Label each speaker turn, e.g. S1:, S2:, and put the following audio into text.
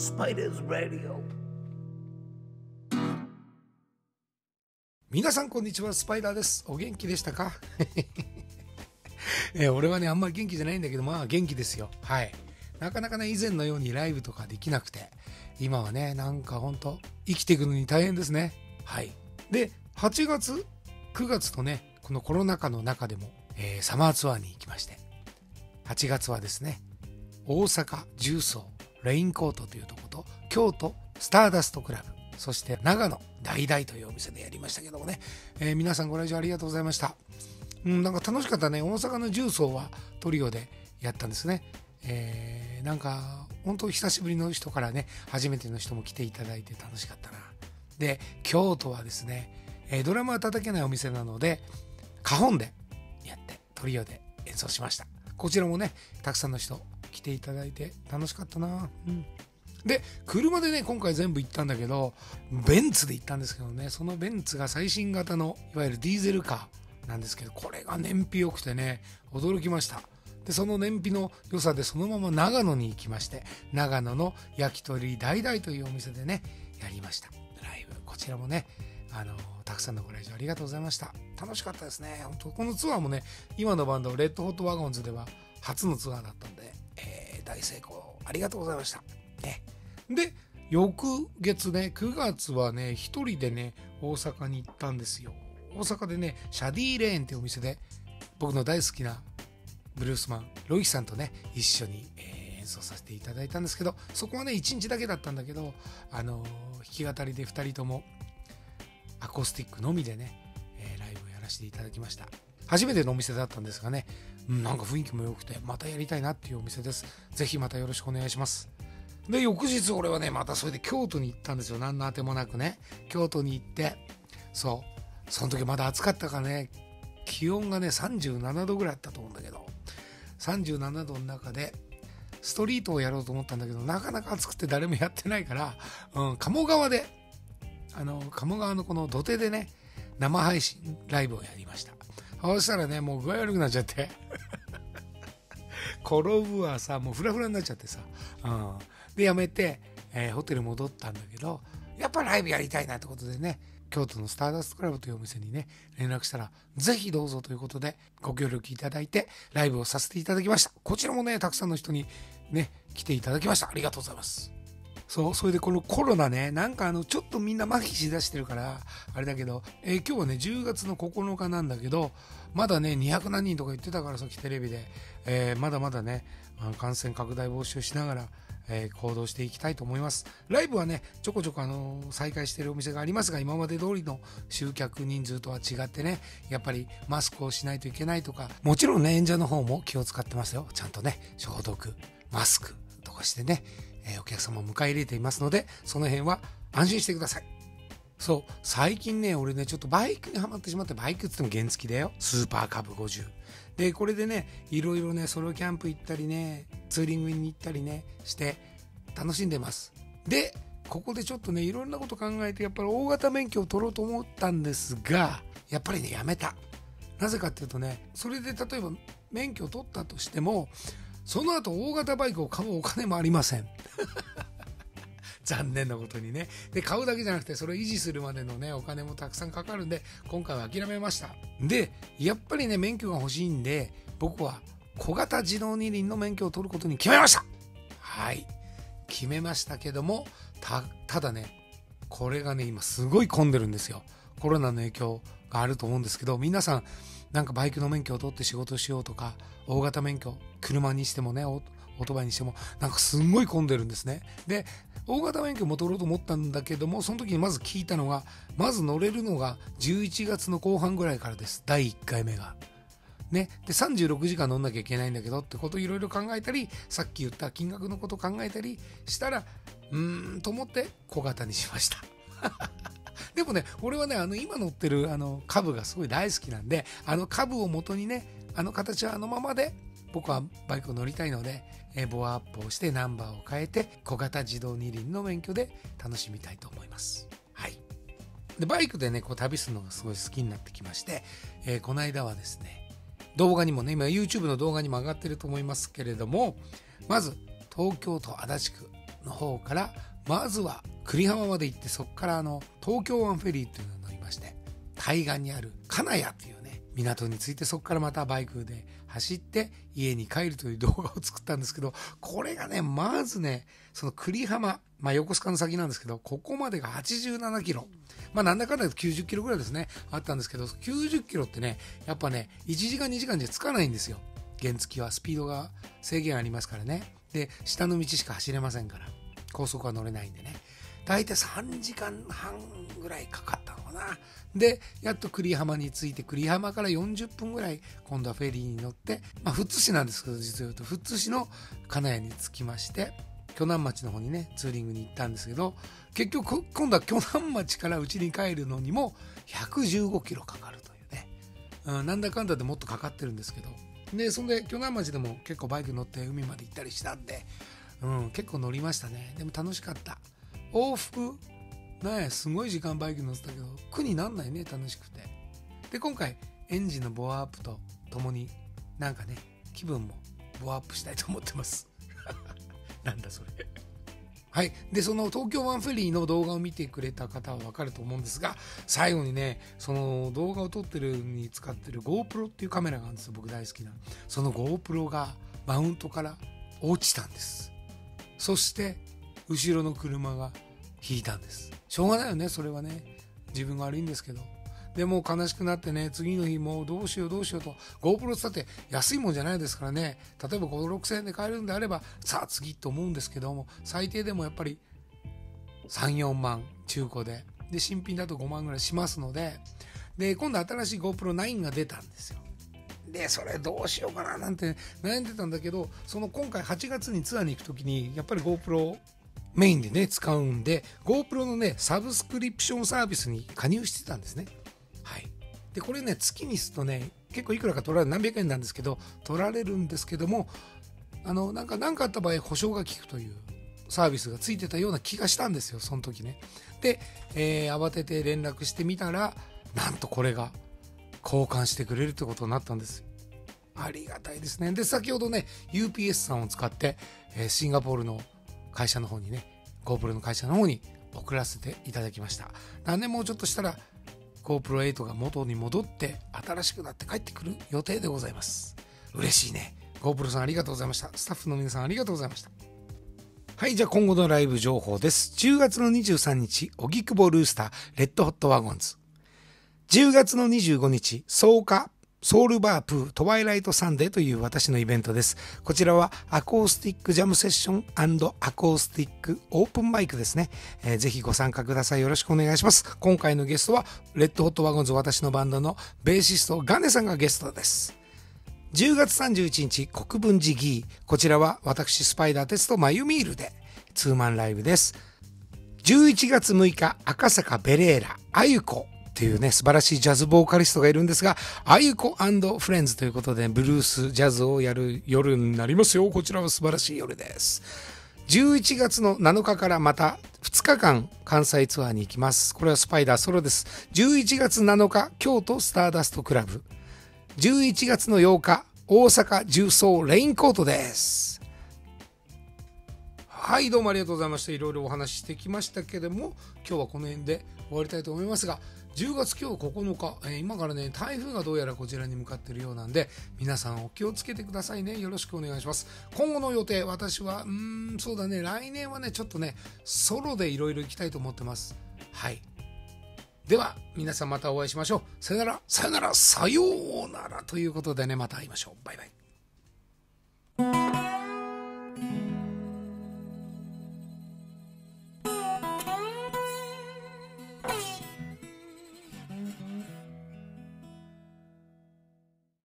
S1: Spiders Radio。
S2: 皆さんこんにちは、スパイダーです。お元気でしたか？俺はねあんまり元気じゃないんだけど、まあ元気ですよ。はい。なかなかね以前のようにライブとかできなくて、今はねなんかほんと生きていくのに大変ですね。はい。で8月9月とねこのコロナ禍の中でも、サマーツアーに行きまして、8月はですね大阪重曹レインコートというとこと、京都スターダストクラブ、そして長野大々というお店でやりましたけどもね、皆さんご来場ありがとうございました。なんか楽しかったね。大阪の重曹はトリオでやったんですね。なんか本当久しぶりの人からね初めての人も来ていただいて楽しかったな。で京都はですね、ドラムは叩けないお店なのでカホンでやってトリオで演奏しました。こちらもねたくさんの人来ていただいて楽しかったな。で車でね今回全部行ったんだけど、ベンツで行ったんですけどね、そのベンツが最新型のいわゆるディーゼルカーなんですけど、これが燃費良くてね驚きました。でその燃費の良さでそのまま長野に行きまして、長野の焼き鳥大々というお店でねやりましたライブ。こちらもねたくさんのご来場ありがとうございました。楽しかったですね。本当このツアーもね今のバンドレッドホットワゴンズでは初のツアーだったんで、大成功ありがとうございました、ね。で翌月ね9月はね一人でね大阪に行ったんですよ。大阪でねシャディーレーンっていうお店で僕の大好きなブルースマンロイさんとね一緒に、演奏させていただいたんですけど、そこはね1日だけだったんだけど、弾き語りで2人ともアコースティックのみでね、ライブをやらせていただきました。初めてのお店だったんですがね、なんか雰囲気も良くてまたやりたいなっていうお店です。ぜひまたよろしくお願いします。で翌日俺はねまたそれで京都に行ったんですよ。何のあてもなくね京都に行って、その時まだ暑かったからね、気温がね37度ぐらいあったと思うんだけど、37度の中でストリートをやろうと思ったんだけど、なかなか暑くて誰もやってないから、鴨川で鴨川のこの土手でね生配信ライブをやりました。そしたらねもう具合悪くなっちゃって転ぶわさ、もうフラフラになっちゃってさ、でやめて、ホテル戻ったんだけど、やっぱライブやりたいなってことでね京都のスターダストクラブというお店にね連絡したら、ぜひどうぞということでご協力いただいてライブをさせていただきました。こちらもねたくさんの人にね来ていただきました。ありがとうございます。それでこのコロナね、なんかちょっとみんな麻痺しだしてるからあれだけど、今日はね10月の9日なんだけど、まだね200何人とか言ってたから、さっきテレビで、まだまだね感染拡大防止をしながら、行動していきたいと思います。ライブはねちょこちょこ再開しているお店がありますが、今まで通りの集客人数とは違ってね、やっぱりマスクをしないといけないとか、もちろんね演者の方も気を使ってますよ。ちゃんとね消毒マスクとかしてね、お客様を迎え入れていますので、その辺は安心してください。そう最近ね俺ねちょっとバイクにはまってしまって、バイクっつっても原付だよ、スーパーカブ50で、これでねいろいろねソロキャンプ行ったりねツーリングに行ったりねして楽しんでます。でここでちょっとねいろんなこと考えて、やっぱり大型免許を取ろうと思ったんですが、やっぱりねやめた。なぜかっていうとね、それで例えば免許を取ったとしてもその後大型バイクを買うお金もありません残念なことにね。で買うだけじゃなくてそれを維持するまでのねお金もたくさんかかるんで、今回は諦めました。でやっぱりね免許が欲しいんで、僕は小型自動二輪の免許を取ることに決めました。はい決めましたけども、ただねこれがね今すごい混んでるんですよ。コロナの影響があると思うんですけど、皆さんなんかバイクの免許を取って仕事しようとか、大型免許車にしてもねオートバイにしてもなんかすんごい混んでるんですね。で大型免許も取ろうと思ったんだけども、その時にまず聞いたのが、まず乗れるのが11月の後半ぐらいからです、第1回目がね。で36時間乗んなきゃいけないんだけどってことをいろいろ考えたり、さっき言った金額のことを考えたりしたらと思って小型にしましたでもね俺はね今乗ってるカブがすごい大好きなんで、カブを元にね形はままで僕はバイクを乗りたいので、ボアアップをしてナンバーを変えて小型自動二輪の免許で楽しみたいと思います。はいでバイクでねこう旅するのがすごい好きになってきまして、この間はですね動画にもね今 YouTube の動画にも上がってると思いますけれども、まず東京都足立区の方からまずは久里浜まで行って、そこから東京湾フェリーっていうのを乗りまして、対岸にある金谷っていうね港に着いて、そこからまたバイクで走って家に帰るという動画を作ったんですけど、これがねまずねその久里浜、横須賀の先なんですけど、ここまでが87キロ、なんだかんだ90キロぐらいですねあったんですけど、90キロってねやっぱね1時間2時間じゃつかないんですよ。原付はスピードが制限ありますからね。で下の道しか走れませんから、高速は乗れないんでね、だいたい3時間半ぐらいかかったのかな。でやっと久里浜に着いて、久里浜から40分ぐらい今度はフェリーに乗って、富津市なんですけど、実を言うと富津市の金谷に着きまして、鋸南町の方にねツーリングに行ったんですけど、結局今度は鋸南町から家に帰るのにも115キロかかるというね、なんだかんだでもっとかかってるんですけど、でそんで鋸南町でも結構バイク乗って海まで行ったりしたんで、結構乗りましたね。でも楽しかった。往復ねすごい時間バイク乗ってたけど苦になんないね、楽しくて。で今回エンジンのボアアップとともになんかね気分もボアアップしたいと思ってますなんだそれはい。でその東京湾フェリーの動画を見てくれた方は分かると思うんですが、最後にねその動画を撮ってるに使ってる GoPro っていうカメラがあるんですよ、僕大好きな。その GoPro がマウントから落ちたんです。そして後ろの車が引いたんです。しょうがないよね、それはね。自分が悪いんですけど。でもう悲しくなってね、次の日もうどうしようと GoPro ってだって安いもんじゃないですからね。例えば5、6千円で買えるんであればさあ次と思うんですけども、最低でもやっぱり3、4万中古で新品だと5万ぐらいしますので、で今度新しい GoPro9 が出たんですよ。でそれどうしようかななんて悩んでたんだけど、その今回8月にツアーに行く時にやっぱり GoProメインでね使うんで、 GoPro のねサブスクリプションサービスに加入してたんですね。はい。でこれね月にするとね結構いくらか取られる、何百円なんですけど取られるんですけども、なんかあった場合保証が効くというサービスがついてたような気がしたんですよ、その時ね。で、慌てて連絡してみたら、なんとこれが交換してくれるってことになったんです。ありがたいですね。で先ほどね UPS さんを使って、シンガポールの会社の方にね GoPro の会社の方に送らせていただきました。何年もうちょっとしたら GoPro8 が元に戻って新しくなって帰ってくる予定でございます。嬉しいね。 GoPro さんありがとうございました。スタッフの皆さんありがとうございました。はい、じゃあ今後のライブ情報です。10月の23日荻窪ルースターレッドホットワゴンズ、10月の25日草加ソウルバープートワイライトサンデーという私のイベントです。こちらはアコースティックジャムセッション&アコースティックオープンマイクですね。ぜひご参加ください。よろしくお願いします。今回のゲストはレッドホットワゴンズ、私のバンドのベーシストガネさんがゲストです。10月31日国分寺ギー、こちらは私スパイダーテストマユミールでツーマンライブです。11月6日赤坂ベレーラあゆこっていうね素晴らしいジャズボーカリストがいるんですが、あゆこ&フレンズということでブルースジャズをやる夜になりますよ。こちらは素晴らしい夜です。11月の7日からまた2日間関西ツアーに行きます。これはスパイダーソロです。11月7日京都スターダストクラブ、11月の8日大阪重曹レインコートです。はい、どうもありがとうございました。いろいろお話ししてきましたけども、今日はこの辺で終わりたいと思いますが、10月今日9日、今からね台風がどうやらこちらに向かっているようなんで、皆さんお気をつけてくださいね。よろしくお願いします。今後の予定、私はそうだね、来年はねちょっとねソロでいろいろ行きたいと思ってます。はい、では皆さんまたお会いしましょう。さよならさよならさようならということでね、また会いましょう。バイバイ。